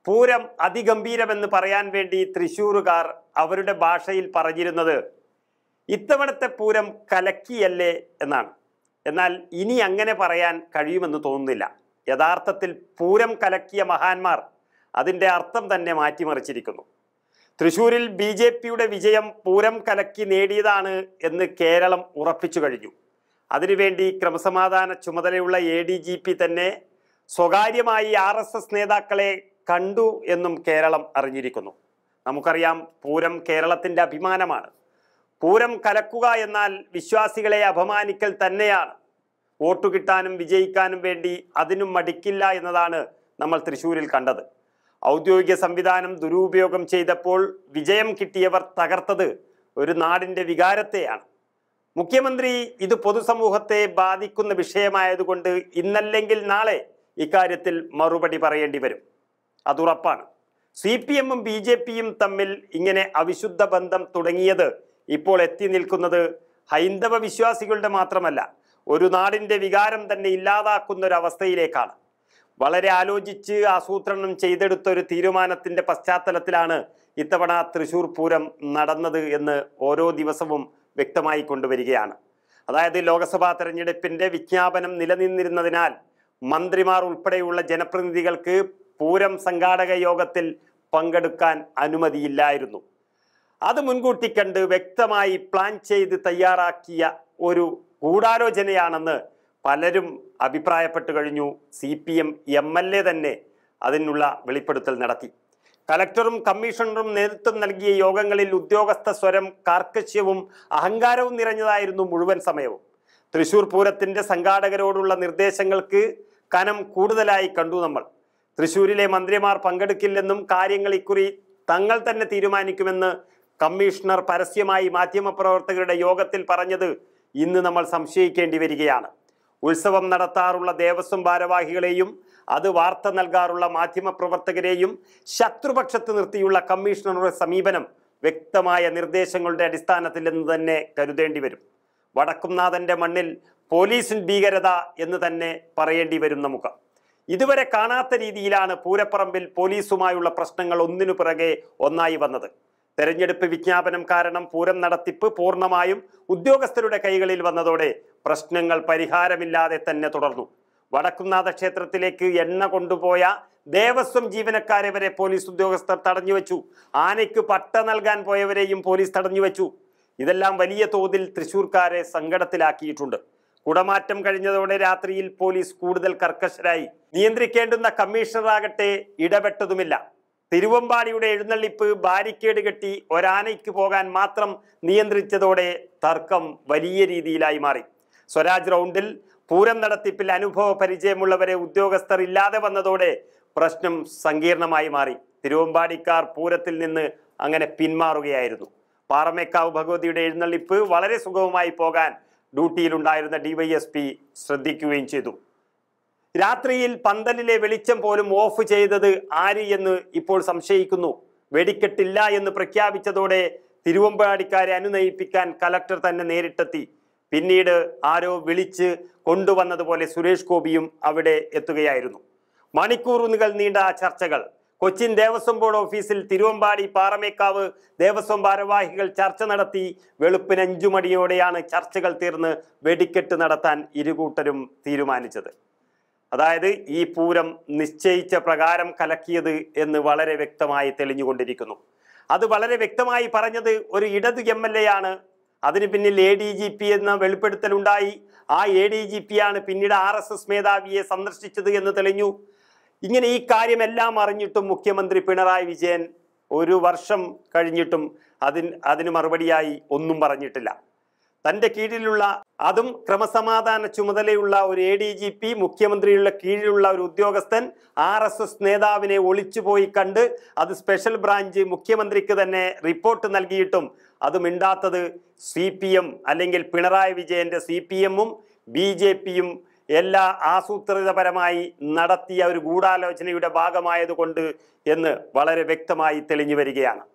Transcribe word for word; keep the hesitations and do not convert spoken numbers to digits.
പൂരം അതിഗംഭീരമെന്ന് പറയാൻ വേണ്ടി തൃശ്ശൂരുകാർ അവരുടെ ഭാഷയിൽ പറഞ്ഞിരുന്നത് ഇത്തവണത്തെ പൂരം കലക്കിയല്ലേ എന്നാണ്. എന്നാൽ ഇനി അങ്ങനെ പറയാൻ കഴിയുമെന്ന് തോന്നുന്നില്ല. യഥാർത്ഥത്തിൽ പൂരം കലക്കിയ മഹാന്മാർ അതിൻ്റെ അർത്ഥം തന്നെ മാറ്റിമറിച്ചിരിക്കുന്നു. തൃശ്ശൂരിൽ ബി ജെ പിയുടെ വിജയം പൂരം കലക്കി നേടിയതാണ് എന്ന് കേരളം ഉറപ്പിച്ചു കഴിഞ്ഞു. അതിനുവേണ്ടി ക്രമസമാധാന ചുമതലയുള്ള എ ഡി ജി പി തന്നെ സ്വകാര്യമായി ആർ എസ് എസ് നേതാക്കളെ കണ്ടു എന്നും കേരളം അറിഞ്ഞിരിക്കുന്നു. നമുക്കറിയാം, പൂരം കേരളത്തിൻ്റെ അഭിമാനമാണ്. പൂരം കലക്കുക എന്നാൽ വിശ്വാസികളെ അപമാനിക്കൽ തന്നെയാണ്. വോട്ടു കിട്ടാനും വിജയിക്കാനും വേണ്ടി അതിനും മടിക്കില്ല എന്നതാണ് നമ്മൾ തൃശ്ശൂരിൽ കണ്ടത്. ഔദ്യോഗിക സംവിധാനം ദുരുപയോഗം ചെയ്തപ്പോൾ വിജയം കിട്ടിയവർ തകർത്തത് ഒരു നാടിൻ്റെ വികാരത്തെയാണ്. മുഖ്യമന്ത്രി ഇത് പൊതുസമൂഹത്തെ ബാധിക്കുന്ന വിഷയമായതുകൊണ്ട് ഇന്നല്ലെങ്കിൽ നാളെ ഇക്കാര്യത്തിൽ മറുപടി പറയേണ്ടി വരും. അതുറപ്പാണ്. സി പി എമ്മും ബി ജെ പിയും തമ്മിൽ ഇങ്ങനെ അവിശുദ്ധ ബന്ധം തുടങ്ങിയത് ഇപ്പോൾ എത്തി നിൽക്കുന്നത് ഹൈന്ദവ വിശ്വാസികളുടെ മാത്രമല്ല, ഒരു നാടിൻ്റെ വികാരം തന്നെ ഇല്ലാതാക്കുന്ന ഒരു അവസ്ഥയിലേക്കാണ്. വളരെ ആലോചിച്ച് ആസൂത്രണം ചെയ്തെടുത്ത ഒരു തീരുമാനത്തിൻ്റെ പശ്ചാത്തലത്തിലാണ് ഇത്തവണ തൃശ്ശൂർ പൂരം നടന്നത് എന്ന് ഓരോ ദിവസവും വ്യക്തമായി കൊണ്ടുവരികയാണ്. അതായത് ലോക്സഭാ തെരഞ്ഞെടുപ്പിൻ്റെ വിജ്ഞാപനം നിലനിന്നിരുന്നതിനാൽ മന്ത്രിമാർ ഉൾപ്പെടെയുള്ള ജനപ്രതിനിധികൾക്ക് പൂരം സംഘാടക യോഗത്തിൽ പങ്കെടുക്കാൻ അനുമതിയില്ലായിരുന്നു. അത് മുൻകൂട്ടി കണ്ട് വ്യക്തമായി പ്ലാൻ ചെയ്ത് തയ്യാറാക്കിയ ഒരു ഗൂഢാലോചനയാണെന്ന് പലരും അഭിപ്രായപ്പെട്ടു കഴിഞ്ഞു. C P M M L A തന്നെ അതിനുള്ള വെളിപ്പെടുത്തൽ നടത്തി. കലക്ടറും കമ്മീഷണറും നേതൃത്വം നൽകിയ യോഗങ്ങളിൽ ഉദ്യോഗസ്ഥ സ്വരം കാർക്കശ്യവും അഹങ്കാരവും നിറഞ്ഞതായിരുന്നു മുഴുവൻ സമയവും. തൃശ്ശൂർ പൂരത്തിൻ്റെ സംഘാടകരോടുള്ള നിർദ്ദേശങ്ങൾക്ക് കനം കൂടുതലായി കണ്ടു നമ്മൾ. തൃശ്ശൂരിലെ മന്ത്രിമാർ പങ്കെടുക്കില്ലെന്നും കാര്യങ്ങൾ ഇക്കുറി തങ്ങൾ തന്നെ തീരുമാനിക്കുമെന്ന് കമ്മീഷണർ പരസ്യമായി മാധ്യമപ്രവർത്തകരുടെ യോഗത്തിൽ പറഞ്ഞത് ഇന്ന് നമ്മൾ സംശയിക്കേണ്ടി വരികയാണ്. ഉത്സവം നടത്താറുള്ള ദേവസ്വം ഭാരവാഹികളെയും അത് വാർത്ത നൽകാറുള്ള മാധ്യമപ്രവർത്തകരെയും ശത്രുപക്ഷത്ത് നിർത്തിയുള്ള കമ്മീഷണറുടെ സമീപനം വ്യക്തമായ നിർദ്ദേശങ്ങളുടെ അടിസ്ഥാനത്തിൽ എന്ന് തന്നെ കരുതേണ്ടി വരും. വടക്കുംനാഥന്റെ മണ്ണിൽ പോലീസിൻ ഭീകരത എന്ന് തന്നെ പറയേണ്ടി വരും നമുക്ക്. ഇതുവരെ കാണാത്ത രീതിയിലാണ് പൂരപ്പറമ്പിൽ പോലീസുമായുള്ള പ്രശ്നങ്ങൾ ഒന്നിനു പിറകെ ഒന്നായി വന്നത്. തെരഞ്ഞെടുപ്പ് വിജ്ഞാപനം കാരണം പൂരം നടത്തിപ്പ് പൂർണ്ണമായും ഉദ്യോഗസ്ഥരുടെ കൈകളിൽ വന്നതോടെ പ്രശ്നങ്ങൾ പരിഹാരമില്ലാതെ തന്നെ തുടർന്നു. വടക്കുംനാഥ ക്ഷേത്രത്തിലേക്ക് എണ്ണ കൊണ്ടുപോയ ദേവസ്വം ജീവനക്കാരെ വരെ പോലീസ് ഉദ്യോഗസ്ഥർ തടഞ്ഞുവെച്ചു. ആനയ്ക്ക് പട്ട നൽകാൻ പോയവരെയും പോലീസ് തടഞ്ഞുവെച്ചു. ഇതെല്ലാം വലിയ തോതിൽ തൃശ്ശൂർക്കാരെ സങ്കടത്തിലാക്കിയിട്ടുണ്ട്. കുടമാറ്റം കഴിഞ്ഞതോടെ രാത്രിയിൽ പോലീസ് കൂടുതൽ കർക്കശരായി. നിയന്ത്രിക്കേണ്ടുന്ന കമ്മീഷണറാകട്ടെ ഇടപെട്ടതുമില്ല. തിരുവമ്പാടിയുടെ എഴുന്നള്ളിപ്പ് ബാരിക്കേഡ് കെട്ടി ഒരാനയ്ക്ക് പോകാൻ മാത്രം നിയന്ത്രിച്ചതോടെ തർക്കം വലിയ രീതിയിലായി മാറി. സ്വരാജ് റൗണ്ടിൽ പൂരം നടത്തിപ്പിൽ അനുഭവ പരിചയമുള്ളവരെ ഉദ്യോഗസ്ഥർ ഇല്ലാതെ വന്നതോടെ പ്രശ്നം സങ്കീർണമായി മാറി. തിരുവമ്പാടിക്കാർ പൂരത്തിൽ നിന്ന് അങ്ങനെ പിന്മാറുകയായിരുന്നു. പാറമേക്കാവ് ഭഗവതിയുടെ എഴുന്നള്ളിപ്പ് വളരെ സുഗമമായി പോകാൻ ഡ്യൂട്ടിയിലുണ്ടായിരുന്ന ഡിവൈഎസ്പി ശ്രദ്ധിക്കുകയും ചെയ്തു. രാത്രിയിൽ പന്തലിലെ വെളിച്ചം പോലും ഓഫ് ചെയ്തത് ആര് എന്ന് ഇപ്പോൾ സംശയിക്കുന്നു. വെടിക്കെട്ടില്ല എന്ന് പ്രഖ്യാപിച്ചതോടെ തിരുവമ്പാടിക്കാരെ അനുനയിപ്പിക്കാൻ കലക്ടർ തന്നെ നേരിട്ടെത്തി. പിന്നീട് ആരോ വിളിച്ച് കൊണ്ടുവന്നതുപോലെ സുരേഷ് ഗോപിയും അവിടെ എത്തുകയായിരുന്നു. മണിക്കൂറുകൾ നീണ്ട ചർച്ചകൾ. കൊച്ചിൻ ദേവസ്വം ബോർഡ് ഓഫീസിൽ തിരുവമ്പാടി പാറമേക്കാവ് ദേവസ്വം ഭാരവാഹികൾ ചർച്ച നടത്തി. വെളുപ്പിന് അഞ്ചു മണിയോടെയാണ് ചർച്ചകൾ തീർന്ന് വെടിക്കെട്ട് നടത്താൻ ഇരുകൂട്ടരും തീരുമാനിച്ചത്. അതായത് ഈ പൂരം നിശ്ചയിച്ച പ്രകാരം കലക്കിയത് എന്ന് വളരെ വ്യക്തമായി തെളിഞ്ഞുകൊണ്ടിരിക്കുന്നു. അത് വളരെ വ്യക്തമായി പറഞ്ഞത് ഒരു ഇടതു എം എൽ എ ആണ്. അതിന് പിന്നിൽ എ ഡി ജി പി എന്ന വെളിപ്പെടുത്തലുണ്ടായി. ആ എ ഡി ജി പി ആണ് പിന്നീട് ആർ എസ് എസ് മേധാവിയെ സന്ദർശിച്ചത് എന്ന് തെളിഞ്ഞു. ഇങ്ങനെ ഈ കാര്യമെല്ലാം അറിഞ്ഞിട്ടും മുഖ്യമന്ത്രി പിണറായി വിജയൻ ഒരു വർഷം കഴിഞ്ഞിട്ടും അതിന് അതിന് മറുപടിയായി ഒന്നും പറഞ്ഞിട്ടില്ല. തൻ്റെ കീഴിലുള്ള, അതും ക്രമസമാധാന ചുമതലയുള്ള ഒരു എ ഡി ജി പി, മുഖ്യമന്ത്രിയുടെ കീഴിലുള്ള ഒരു ഉദ്യോഗസ്ഥൻ ആർ എസ് എസ് നേതാവിനെ ഒളിച്ചുപോയി കണ്ട് അത് സ്പെഷ്യൽ ബ്രാഞ്ച് മുഖ്യമന്ത്രിക്ക് തന്നെ റിപ്പോർട്ട് നൽകിയിട്ടും അത് മിണ്ടാത്തത് സി പി എം അല്ലെങ്കിൽ പിണറായി വിജയന്റെ സി പി എമ്മും ബി ജെ പിയും എല്ലാ ആസൂത്രിതപരമായി നടത്തിയ ഒരു ഗൂഢാലോചനയുടെ ഭാഗമായതുകൊണ്ട് എന്ന് വളരെ വ്യക്തമായി തെളിഞ്ഞു വരികയാണ്.